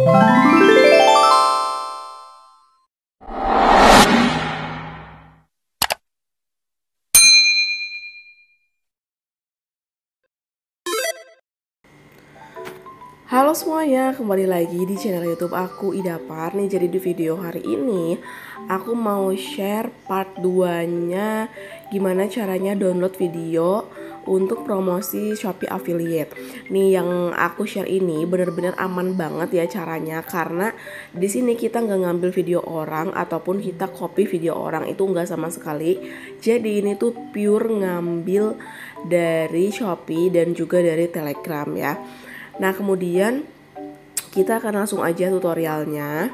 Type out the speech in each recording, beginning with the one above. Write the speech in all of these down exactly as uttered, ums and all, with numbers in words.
Halo semuanya, kembali lagi di channel YouTube aku Idapar nih. Jadi di video hari ini aku mau share part dua-nya gimana caranya download video untuk promosi Shopee Affiliate. Nih yang aku share ini bener-bener aman banget ya caranya, karena di sini kita nggak ngambil video orang ataupun kita copy video orang, itu nggak sama sekali. Jadi ini tuh pure ngambil dari Shopee dan juga dari Telegram ya. Nah kemudian kita akan langsung aja tutorialnya.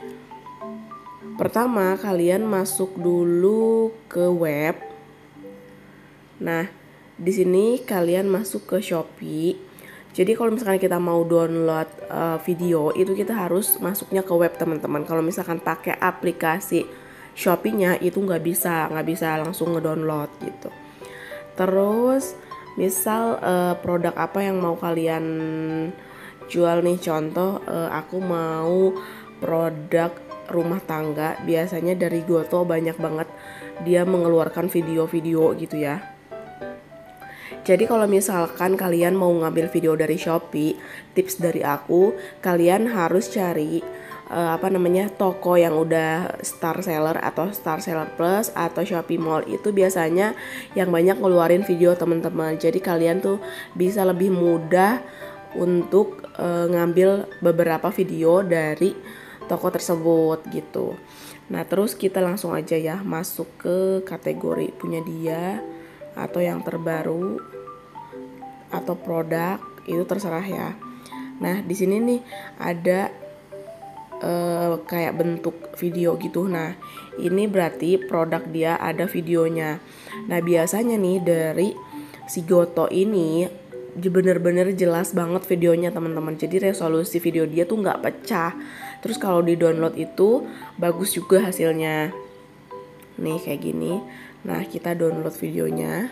Pertama kalian masuk dulu ke web. Nah di sini kalian masuk ke Shopee. Jadi kalau misalkan kita mau download uh, video itu kita harus masuknya ke web teman-teman. Kalau misalkan pakai aplikasi Shopee-nya itu nggak bisa, nggak bisa langsung ngedownload gitu. Terus misal uh, produk apa yang mau kalian jual nih, contoh uh, aku mau produk rumah tangga, biasanya dari Goto banyak banget dia mengeluarkan video-video gitu ya. Jadi kalau misalkan kalian mau ngambil video dari Shopee, tips dari aku, kalian harus cari uh, apa namanya toko yang udah star seller atau star seller plus atau Shopee Mall. Itu biasanya yang banyak ngeluarin video teman-teman. Jadi kalian tuh bisa lebih mudah untuk uh, ngambil beberapa video dari toko tersebut gitu. Nah terus kita langsung aja ya masuk ke kategori punya dia atau yang terbaru atau produk, itu terserah ya. Nah di sini nih ada uh, kayak bentuk video gitu. Nah ini berarti produk dia ada videonya. Nah biasanya nih dari si Goto ini bener-bener jelas banget videonya teman-teman. Jadi resolusi video dia tuh nggak pecah. Terus kalau di download itu bagus juga hasilnya. Nih kayak gini. Nah kita download videonya.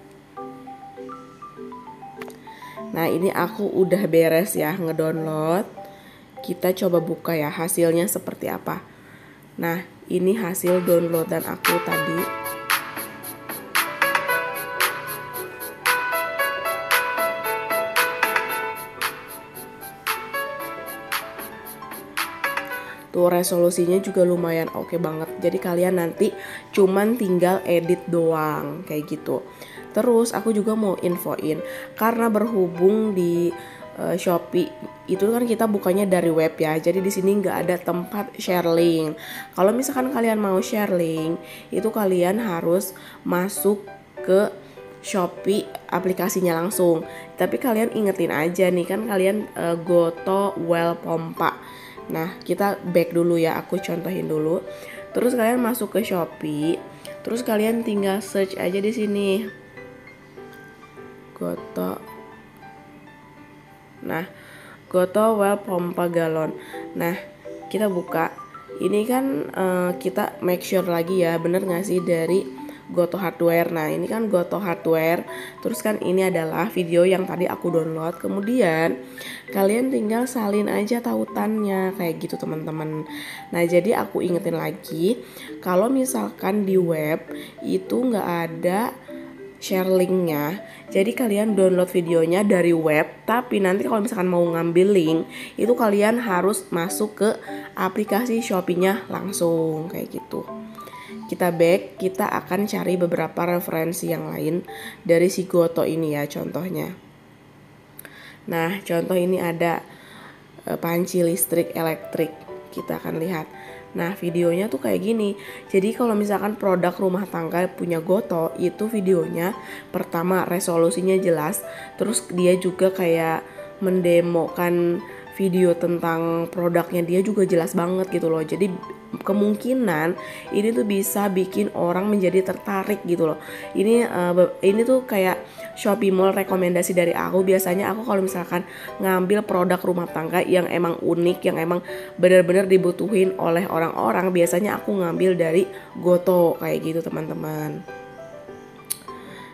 Nah ini aku udah beres ya ngedownload. Kita coba buka ya hasilnya seperti apa. Nah ini hasil downloadan aku tadi. Tuh resolusinya juga lumayan oke banget. Jadi kalian nanti cuman tinggal edit doang kayak gitu. Terus aku juga mau infoin, karena berhubung di uh, Shopee itu kan kita bukanya dari web ya. Jadi di sini nggak ada tempat share link. Kalau misalkan kalian mau share link, itu kalian harus masuk ke Shopee aplikasinya langsung. Tapi kalian ingetin aja nih kan kalian uh, Goto Well Pompa. Nah kita back dulu ya, aku contohin dulu. Terus kalian masuk ke Shopee, terus kalian tinggal search aja di sini Goto. Nah Goto Well Pompa galon. Nah kita buka. Ini kan uh, kita make sure lagi ya, bener gak sih dari Goto Hardware. Nah ini kan Goto Hardware. Terus kan ini adalah video yang tadi aku download. Kemudian kalian tinggal salin aja tautannya kayak gitu teman-teman. Nah jadi aku ingetin lagi, kalau misalkan di web itu nggak ada share linknya. Jadi kalian download videonya dari web, tapi nanti kalau misalkan mau ngambil link itu kalian harus masuk ke aplikasi Shopee-nya langsung kayak gitu. Kita back, kita akan cari beberapa referensi yang lain dari si Goto ini ya contohnya. Nah contoh ini ada e, panci listrik elektrik, kita akan lihat. Nah videonya tuh kayak gini. Jadi kalau misalkan produk rumah tangga punya Goto, itu videonya pertama resolusinya jelas. Terus dia juga kayak mendemokan video tentang produknya dia juga jelas banget gitu loh. Jadi kemungkinan ini tuh bisa bikin orang menjadi tertarik gitu loh. Ini uh, ini tuh kayak Shopee Mall rekomendasi dari aku. Biasanya aku kalau misalkan ngambil produk rumah tangga yang emang unik, yang emang benar-benar dibutuhin oleh orang-orang, biasanya aku ngambil dari Goto kayak gitu teman-teman.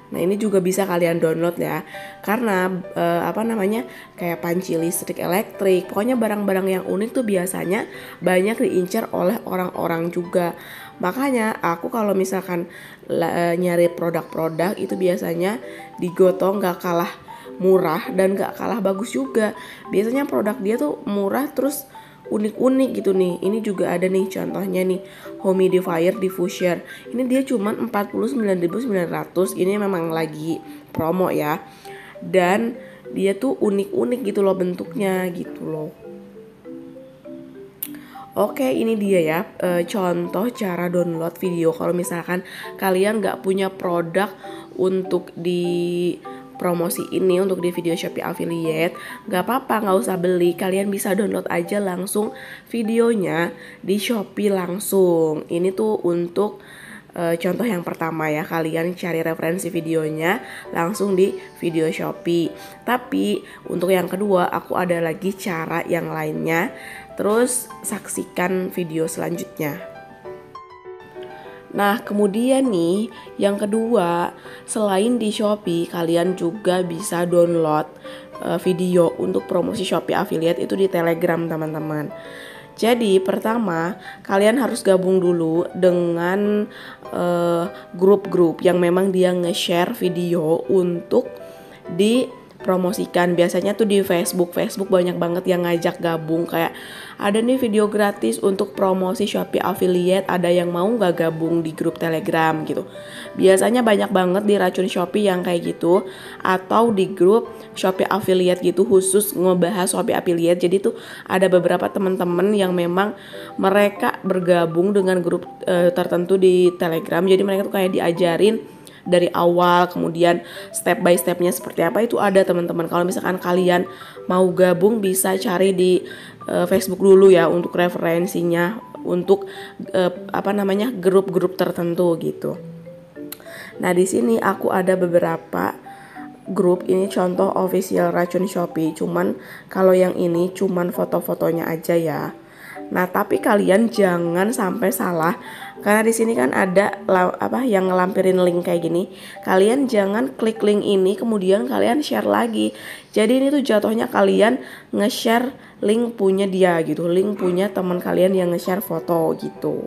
Nah ini juga bisa kalian download ya, karena eh, apa namanya kayak panci listrik, elektrik, pokoknya barang-barang yang unik tuh biasanya banyak diincar oleh orang-orang juga. Makanya aku kalau misalkan eh, nyari produk-produk itu biasanya di Goto nggak kalah murah dan nggak kalah bagus juga. Biasanya produk dia tuh murah terus unik-unik gitu nih. Ini juga ada nih contohnya nih, humidifier diffuser. Ini dia cuman empat puluh sembilan ribu sembilan ratus. Ini memang lagi promo ya. Dan dia tuh unik-unik gitu loh bentuknya gitu loh. Oke, ini dia ya e, contoh cara download video kalau misalkan kalian nggak punya produk untuk di promosi ini, untuk di video Shopee affiliate. Gak apa-apa, nggak usah beli, kalian bisa download aja langsung videonya di Shopee langsung. Ini tuh untuk e, contoh yang pertama ya, kalian cari referensi videonya langsung di video Shopee. Tapi untuk yang kedua aku ada lagi cara yang lainnya. Terus saksikan video selanjutnya. Nah kemudian nih yang kedua, selain di Shopee kalian juga bisa download uh, video untuk promosi Shopee affiliate itu di Telegram teman-teman. Jadi pertama kalian harus gabung dulu dengan uh, grup-grup yang memang dia nge-share video untuk di promosikan. Biasanya tuh di Facebook Facebook banyak banget yang ngajak gabung, kayak ada nih video gratis untuk promosi Shopee affiliate, ada yang mau gak gabung di grup Telegram gitu. Biasanya banyak banget di Racun Shopee yang kayak gitu, atau di grup Shopee affiliate gitu khusus ngebahas Shopee affiliate. Jadi tuh ada beberapa teman-teman yang memang mereka bergabung dengan grup e, tertentu di Telegram. Jadi mereka tuh kayak diajarin dari awal, kemudian step by stepnya seperti apa itu ada teman-teman. Kalau misalkan kalian mau gabung bisa cari di uh, Facebook dulu ya untuk referensinya, untuk uh, apa namanya grup-grup tertentu gitu. Nah di sini aku ada beberapa grup, ini contoh official Racun Shopee. Cuman kalau yang ini cuman foto-fotonya aja ya. Nah, tapi kalian jangan sampai salah, karena di sini kan ada apa yang ngelampirin link kayak gini. Kalian jangan klik link ini kemudian kalian share lagi. Jadi ini tuh jatuhnya kalian nge-share link punya dia gitu, link punya teman kalian yang nge-share foto gitu.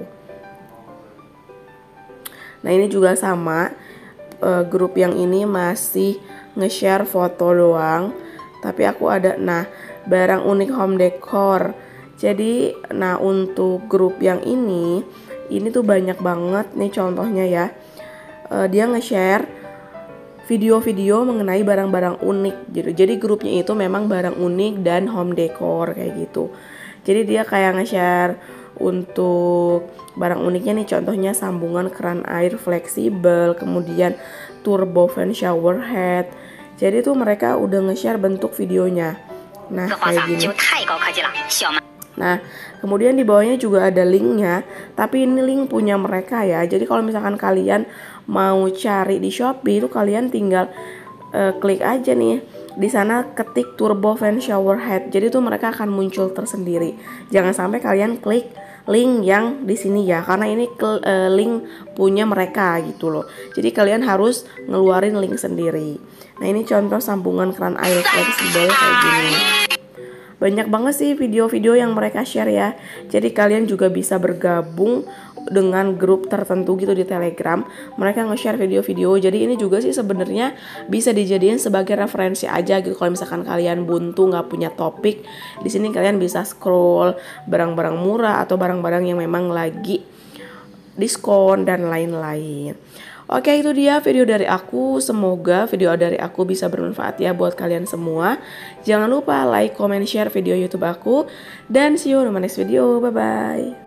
Nah, ini juga sama, e, grup yang ini masih nge-share foto doang. Tapi aku ada nah, barang unik home decor. Jadi, nah untuk grup yang ini, ini tuh banyak banget nih contohnya ya. Uh, dia nge-share video-video mengenai barang-barang unik gitu. Jadi grupnya itu memang barang unik dan home decor kayak gitu. Jadi dia kayak nge-share untuk barang uniknya nih, contohnya sambungan keran air fleksibel, kemudian turbo fan shower head. Jadi tuh mereka udah nge-share bentuk videonya. Nah kayak gini. Nah, kemudian di bawahnya juga ada linknya, tapi ini link punya mereka ya. Jadi kalau misalkan kalian mau cari di Shopee itu kalian tinggal uh, klik aja nih. Di sana ketik turbo fan shower head. Jadi tuh mereka akan muncul tersendiri. Jangan sampai kalian klik link yang di sini ya, karena ini uh, link punya mereka gitu loh. Jadi kalian harus ngeluarin link sendiri. Nah, ini contoh sambungan keran air fleksibel kayak gini. Banyak banget sih video-video yang mereka share ya. Jadi kalian juga bisa bergabung dengan grup tertentu gitu di Telegram. Mereka nge-share video-video. Jadi ini juga sih sebenarnya bisa dijadiin sebagai referensi aja gitu. Kalau misalkan kalian buntu nggak punya topik, di sini kalian bisa scroll barang-barang murah atau barang-barang yang memang lagi diskon dan lain-lain. Oke, itu dia video dari aku. Semoga video dari aku bisa bermanfaat ya buat kalian semua. Jangan lupa like, comment, share video YouTube aku. Dan see you on my next video. Bye-bye.